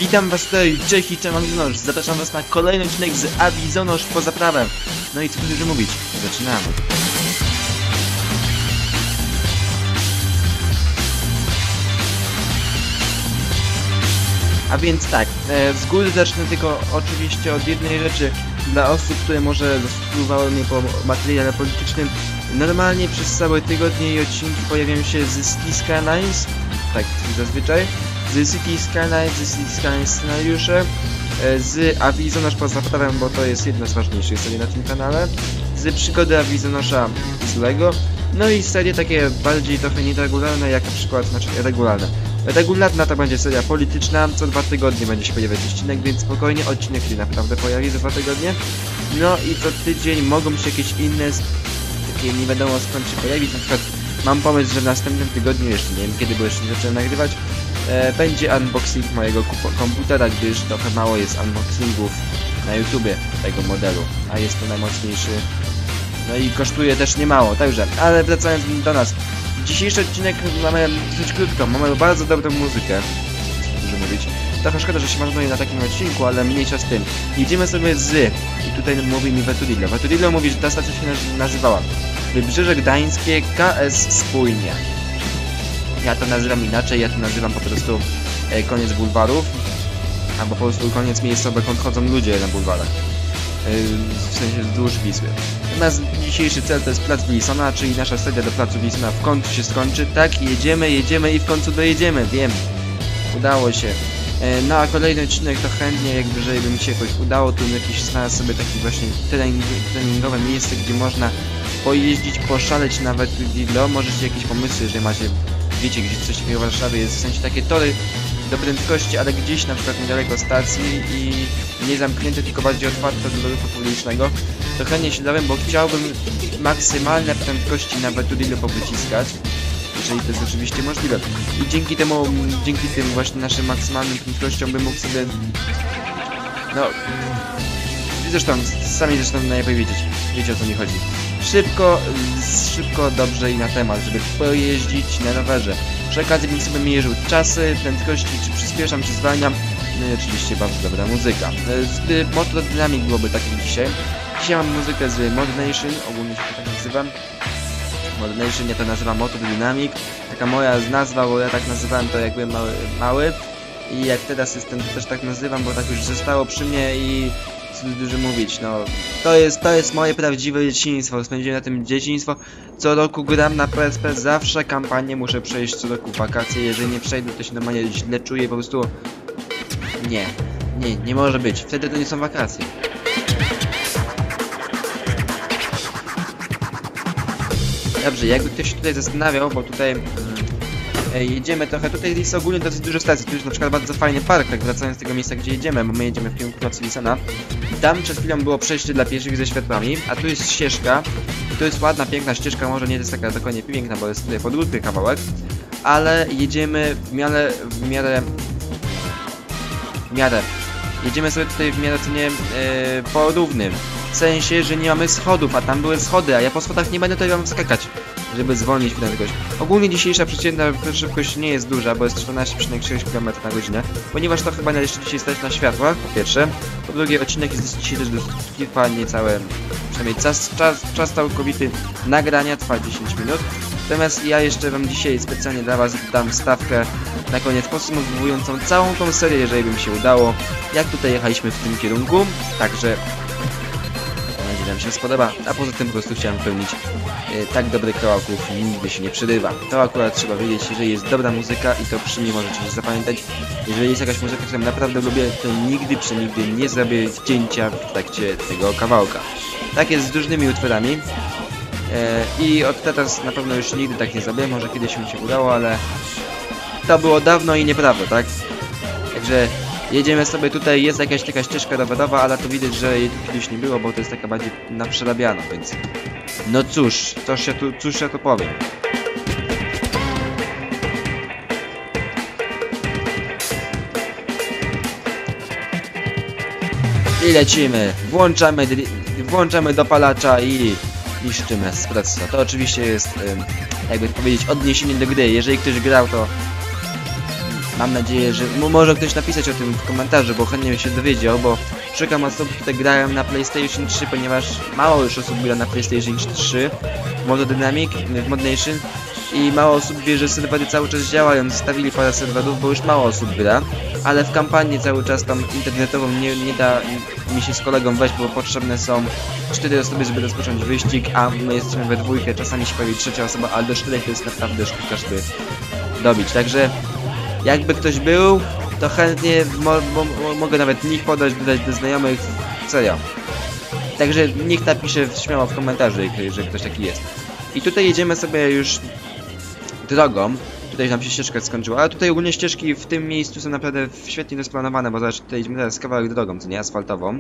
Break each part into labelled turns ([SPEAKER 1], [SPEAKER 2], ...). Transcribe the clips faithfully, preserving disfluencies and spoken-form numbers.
[SPEAKER 1] Witam was tutaj, cześć i Cześć, zapraszam was na kolejny odcinek z Avizonosz poza prawem. No i co tu dużo mówić, zaczynamy. A więc tak, e, z góry zacznę tylko oczywiście od jednej rzeczy dla osób, które może zasubskrybowały mnie po materiale politycznym. Normalnie przez całe tygodnie i odcinki pojawiają się z City Skylines, tak zazwyczaj, z City Skylines, z City Skylines scenariusze, e, z Avizonosz poza prawem, bo to jest jedna z ważniejszych serii na tym kanale, z przygody Avizonosza z Lego, no i serie takie bardziej trochę nieregularne, jak na przykład, znaczy regularne. Regularna to będzie seria polityczna, co dwa tygodnie będzie się pojawiać odcinek, więc spokojnie odcinek się naprawdę pojawi za dwa tygodnie. No i co tydzień mogą się jakieś inne, takie nie wiadomo skąd się pojawić, na przykład mam pomysł, że w następnym tygodniu, jeszcze nie wiem kiedy, bo jeszcze nie zacząłem nagrywać, e, będzie unboxing mojego komputera, gdyż trochę mało jest unboxingów na YouTubie tego modelu, a jest to najmocniejszy, no i kosztuje też niemało, także, ale wracając do nas. Dzisiejszy odcinek mamy dosyć krótko, mamy bardzo dobrą muzykę, dużo mówić. Trochę szkoda, że się marnuje na takim odcinku, ale mniejsza z tym. Idziemy sobie z, i tutaj mówi mi Veturillo. Veturillo mówi, że ta stacja się nazywała Wybrzeże Gdańskie K S Spójnia. Ja to nazywam inaczej, ja to nazywam po prostu e, koniec bulwarów, albo po prostu koniec miejsca, dokąd chodzą ludzie na bulwarach. W sensie wzdłuż Wisły. Natomiast dzisiejszy cel to jest Plac Wilsona, czyli nasza seria do Placu Wilsona w końcu się skończy. Tak, jedziemy, jedziemy i w końcu dojedziemy, wiem. Udało się. No a kolejny odcinek to chętnie, jakby żeby mi się jakoś udało, tu jakieś znaleźć sobie takie właśnie trening, treningowe miejsce, gdzie można pojeździć, poszaleć nawet Veturillo. Możecie jakieś pomysły, że macie, wiecie, gdzie coś takiego w Warszawie jest, w sensie takie tory do prędkości, ale gdzieś na przykład niedaleko stacji i nie zamknięte, tylko bardziej otwarte do ruchu publicznego, to chętnie się dałem, bo chciałbym maksymalne prędkości na Veturillo powyciskać, jeżeli to jest oczywiście możliwe. I dzięki temu, dzięki tym właśnie naszym maksymalnym prędkościom bym mógł sobie, no, zresztą, sami zresztą najlepiej wiedzieć, wiecie o co mi chodzi. Szybko, szybko, dobrze i na temat, żeby pojeździć na rowerze. Przy okazji bym sobie mierzył czasy, prędkości, czy przyspieszam, czy zwalniam. No i oczywiście bardzo dobra muzyka. Z Motor Dynamic byłoby taki dzisiaj. Dzisiaj mam muzykę z Mod Nation, ogólnie się to tak nazywam. Mod Nation, ja to nazywam Motor Dynamic. Taka moja nazwa, bo ja tak nazywałem to jak byłem mały, mały. I jak teraz jestem, to też tak nazywam, bo tak już zostało przy mnie i co dużo mówić, no. To jest, to jest moje prawdziwe dzieciństwo, spędziłem na tym dzieciństwo. Co roku gram na P S P, zawsze kampanię muszę przejść co roku, wakacje, jeżeli nie przejdę, to się normalnie źle czuję, po prostu... Nie, nie, nie może być, wtedy to nie są wakacje. Dobrze, jakby ktoś się tutaj zastanawiał, bo tutaj... Mm, jedziemy trochę, tutaj jest ogólnie dosyć dużo stacji, tu jest na przykład bardzo fajny park, tak wracając z tego miejsca, gdzie jedziemy, bo my jedziemy w kierunku Placu Wilsona. Tam przed chwilą było przejście dla pieszych ze światłami, a tu jest ścieżka, i to jest ładna, piękna ścieżka, może nie jest taka dokładnie piękna, bo jest tutaj podwójny kawałek, ale jedziemy w miarę, w miarę, w miarę, jedziemy sobie tutaj w miarę, co nie, yy, po równym, w sensie, że nie mamy schodów, a tam były schody, a ja po schodach nie będę tutaj wam skakać, żeby zwolnić prędkość. Ogólnie dzisiejsza przeciętna szybkość nie jest duża, bo jest czternaście przecinek sześć kilometrów na godzinę, ponieważ to chyba jeszcze dzisiaj stać na światłach, po pierwsze. Po drugie, odcinek jest dzisiaj też trwa niecałe, przynajmniej czas, czas, czas całkowity nagrania trwa dziesięć minut. Natomiast ja jeszcze wam dzisiaj specjalnie dla was dam wstawkę na koniec podsumowującą całą tą serię, jeżeli by mi się udało, jak tutaj jechaliśmy w tym kierunku, także nam się spodoba, a poza tym po prostu chciałem wypełnić e, tak dobrych kawałków nigdy się nie przerywa. To akurat trzeba wiedzieć, jeżeli jest dobra muzyka i to przy niej możecie się zapamiętać. Jeżeli jest jakaś muzyka, którą naprawdę lubię, to nigdy przenigdy nie zrobię cięcia w trakcie tego kawałka. Tak jest z różnymi utworami e, i od teraz na pewno już nigdy tak nie zrobię, może kiedyś mi się udało, ale to było dawno i nieprawda, tak? Także jedziemy sobie tutaj, jest jakaś taka ścieżka rowerowa, ale to widać, że jej tu kiedyś nie było, bo to jest taka bardziej naprzerabiana, więc... No cóż, cóż ja tu, cóż ja tu powiem. I lecimy, włączamy, włączamy dopalacza i niszczymy espresso. To oczywiście jest, jakby powiedzieć, odniesienie do gry. Jeżeli ktoś grał, to Mam nadzieję, że m może ktoś napisać o tym w komentarzu, bo chętnie bym się dowiedział, bo szukam osób, które grają na PlayStation trzy, ponieważ mało już osób gra na PlayStation trzy w Modo Dynamic, w Mod Nation i mało osób wie, że serwery cały czas działają. Zostawili parę serwerów, bo już mało osób gra, ale w kampanii cały czas tam internetową nie, nie da mi się z kolegą wejść, bo potrzebne są cztery osoby, żeby rozpocząć wyścig, a my jesteśmy we dwójkę, czasami się pojawi trzecia osoba, ale do czterech to jest naprawdę sztuka, żeby dobić. Także jakby ktoś był, to chętnie mo mo mogę nawet nick podać, dodać do znajomych, serio. Także nikt napisze śmiało w komentarzu, że ktoś taki jest. I tutaj jedziemy sobie już drogą. Tutaj nam się ścieżka skończyła, ale tutaj ogólnie ścieżki w tym miejscu są naprawdę świetnie rozplanowane, bo zobacz, tutaj idziemy teraz kawałek drogą, co nie, asfaltową.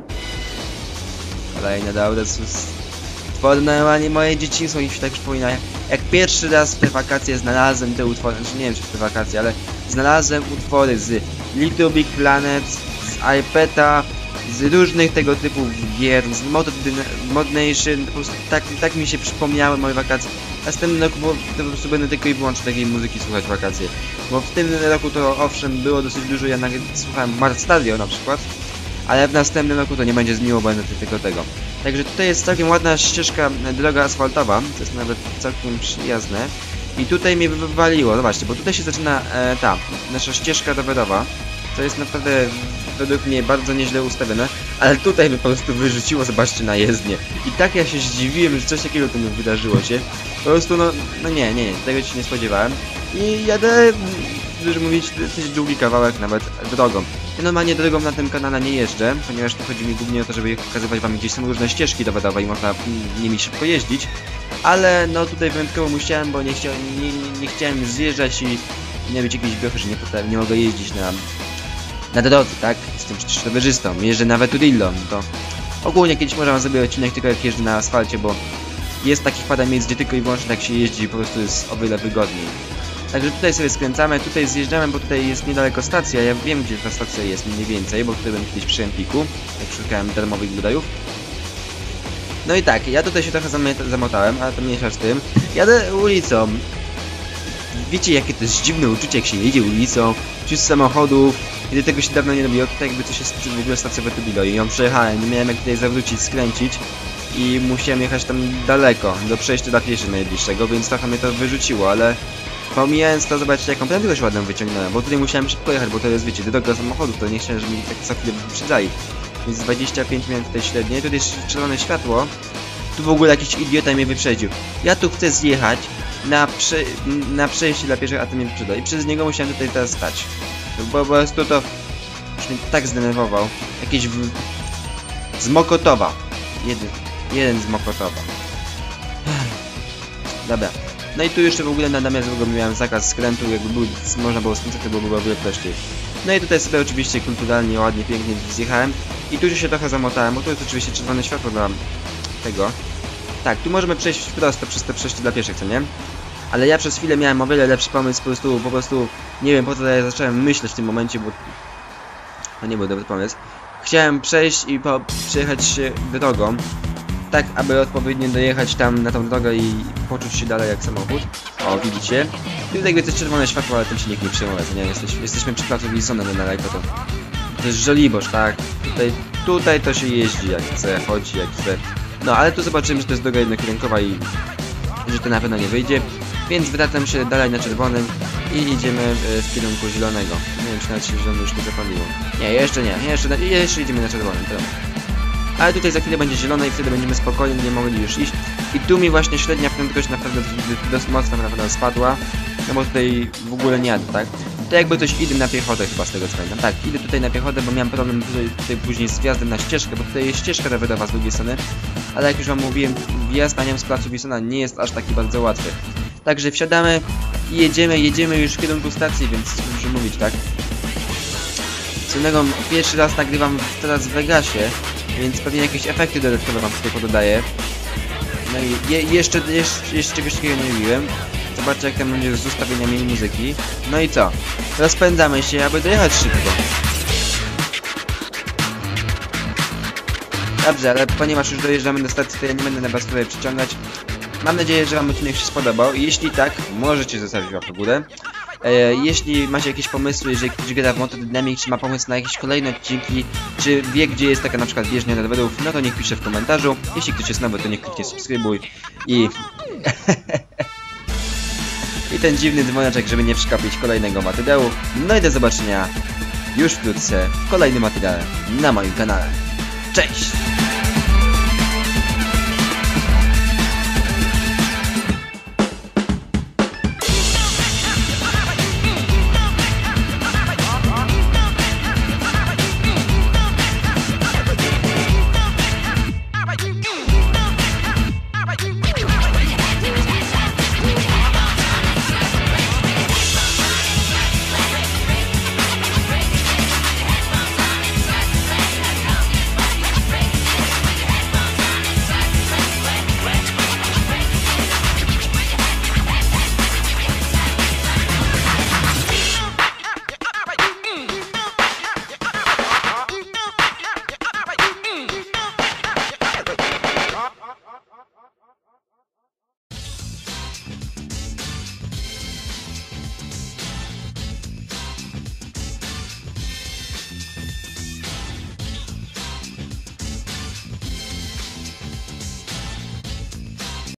[SPEAKER 1] Kolejne dobre, normalnie moje dzieciństwo mi się tak przypomina, jak pierwszy raz w te wakacje znalazłem te utwory, znaczy nie wiem czy w te wakacje, ale znalazłem utwory z Little Big Planet, z iPada, z różnych tego typu gier, z Mod, Mod Nation, po prostu tak, tak mi się przypomniały moje wakacje. Następnym roku bo, to po prostu będę tylko i wyłącznie takiej muzyki słuchać w wakacje. Bo w tym roku to owszem było dosyć dużo, ja nawet słuchałem Mart Stadio na przykład, ale w następnym roku to nie będzie zmiło, będę tylko tego. Także tutaj jest całkiem ładna ścieżka, droga asfaltowa, to jest nawet całkiem przyjazne. I tutaj mnie wywaliło, zobaczcie, bo tutaj się zaczyna e, ta, nasza ścieżka rowerowa. To jest naprawdę według mnie bardzo nieźle ustawione, ale tutaj mnie po prostu wyrzuciło, zobaczcie, na jezdnię. I tak ja się zdziwiłem, że coś takiego tu mi wydarzyło się. Po prostu no, no nie, nie, nie, tego się nie spodziewałem. I jadę, dużo mówić, dosyć długi kawałek nawet drogą. Ja normalnie drogą na tym kanale nie jeżdżę, ponieważ tu chodzi mi głównie o to, żeby pokazywać wam, gdzieś są różne ścieżki rowerowe i można nimi szybko jeździć. Ale no tutaj wyjątkowo musiałem, bo nie, chcia nie, nie, nie chciałem zjeżdżać i nie być jakiejś biochy, że nie, potem nie mogę jeździć na, na drodze, tak? Jestem przecież rowerzystą, jeżdżę na Veturillą, to ogólnie kiedyś może wam zrobię odcinek tylko jak jeżdżę na asfalcie, bo jest takich parę miejsc, gdzie tylko i wyłącznie tak się jeździ, po prostu jest o wiele wygodniej. Także tutaj sobie skręcamy, tutaj zjeżdżamy, bo tutaj jest niedaleko stacja, ja wiem gdzie ta stacja jest mniej więcej, bo tutaj byłem kiedyś przy Empiku, jak szukałem darmowych glodajów. No i tak, ja tutaj się trochę zamotałem, ale to mniejsza z tym. Jadę ulicą. Wiecie jakie to jest dziwne uczucie, jak się jedzie ulicą, wśród samochodów, kiedy tego się dawno nie robiło, tutaj jakby coś jest w ogóle stacja Veturilo i ją przejechałem, nie miałem jak tutaj zawrócić, skręcić i musiałem jechać tam daleko, do przejścia dla pieszych najbliższego, więc trochę mnie to wyrzuciło, ale pomijając to, zobaczcie jaką prędkość ładną wyciągnąłem, bo tutaj musiałem szybko jechać, bo to jest, wiecie, droga samochodów, to nie chciałem, żeby mi tak co chwilę wyprzedzali. Więc dwadzieścia pięć miałem tutaj średnie, tutaj jest czerwone światło. Tu w ogóle jakiś idiota mnie wyprzedził. Ja tu chcę zjechać na, prze na przejście dla pieszych, a to mnie wyprzedał. I przez niego musiałem tutaj teraz stać. Bo po prostu to już mnie tak zdenerwował. Jakieś w... z Mokotowa. Jeden, jeden z Mokotowa. Dobra. No i tu jeszcze w ogóle na namiast w ogóle miałem zakaz skrętu, jakby był, można było skręcać, to byłoby o wiele prościej. No i tutaj sobie oczywiście kulturalnie, ładnie, pięknie zjechałem. I tu się trochę zamotałem, bo tu jest oczywiście czerwone światło dla tego. Tak, tu możemy przejść prosto przez te przejście dla pieszych, co nie? Ale ja przez chwilę miałem o wiele lepszy pomysł, po prostu, po prostu nie wiem po co ja zacząłem myśleć w tym momencie, bo to nie był dobry pomysł. Chciałem przejść i po przejechać się drogą, tak aby odpowiednio dojechać tam na tą drogę i poczuć się dalej jak samochód. O, widzicie? Tutaj jest czerwone światło, ale tym się nikt nie przejmuje, nie? Jesteś, jesteśmy przy placu Wilsona niedaleko, to to jest Żoliborz, tak? Tutaj, tutaj to się jeździ jak chce, chodzi jak chce. No ale tu zobaczymy, że to jest droga jednokierunkowa i że to na pewno nie wyjdzie. Więc wracam się dalej na czerwonym i idziemy w kierunku zielonego. Nie wiem, czy nawet się zielony już nie zapaliło. Nie, jeszcze nie, jeszcze, jeszcze idziemy na czerwonym, to. Ale tutaj za chwilę będzie zielone i wtedy będziemy spokojnie, nie mogli już iść. I tu mi właśnie średnia prędkość naprawdę dość mocno naprawdę spadła. No bo tutaj w ogóle nie jadę, tak? To jakby coś idę na piechotę chyba z tego co pamiętam. Tak, idę tutaj na piechotę, bo miałem problem tutaj, tutaj później z wjazdem na ścieżkę, bo tutaj jest ścieżka rowerowa z drugiej strony. Ale jak już wam mówiłem, wjazd na nią z placu Wilsona nie jest aż taki bardzo łatwy. Także wsiadamy i jedziemy, jedziemy już w kierunku stacji, więc muszę mówić, tak? Co innego, pierwszy raz nagrywam teraz w Vegasie, więc pewnie jakieś efekty dodatkowe wam tutaj pododaję. No i je, jeszcze, jeszcze, jeszcze czegoś takiego nie mówiłem. Zobaczcie jak tam będzie z ustawieniami muzyki. No i co? Rozpędzamy się, aby dojechać szybko. Dobrze, ale ponieważ już dojeżdżamy do stacji, to ja nie będę na was tutaj przyciągać. Mam nadzieję, że wam odcinek się spodobał i jeśli tak, możecie zostawić łapkę w górę. E, jeśli macie jakieś pomysły, jeżeli ktoś gra w Motodynamic, czy ma pomysł na jakieś kolejne odcinki, czy wie, gdzie jest taka na przykład bieżnia netherów, no to niech pisze w komentarzu. Jeśli ktoś jest nowy, to niech kliknie subskrybuj i... I ten dziwny dzwoneczek, żeby nie przegapić kolejnego materiału. No i do zobaczenia już wkrótce w kolejnym materiale na moim kanale. Cześć!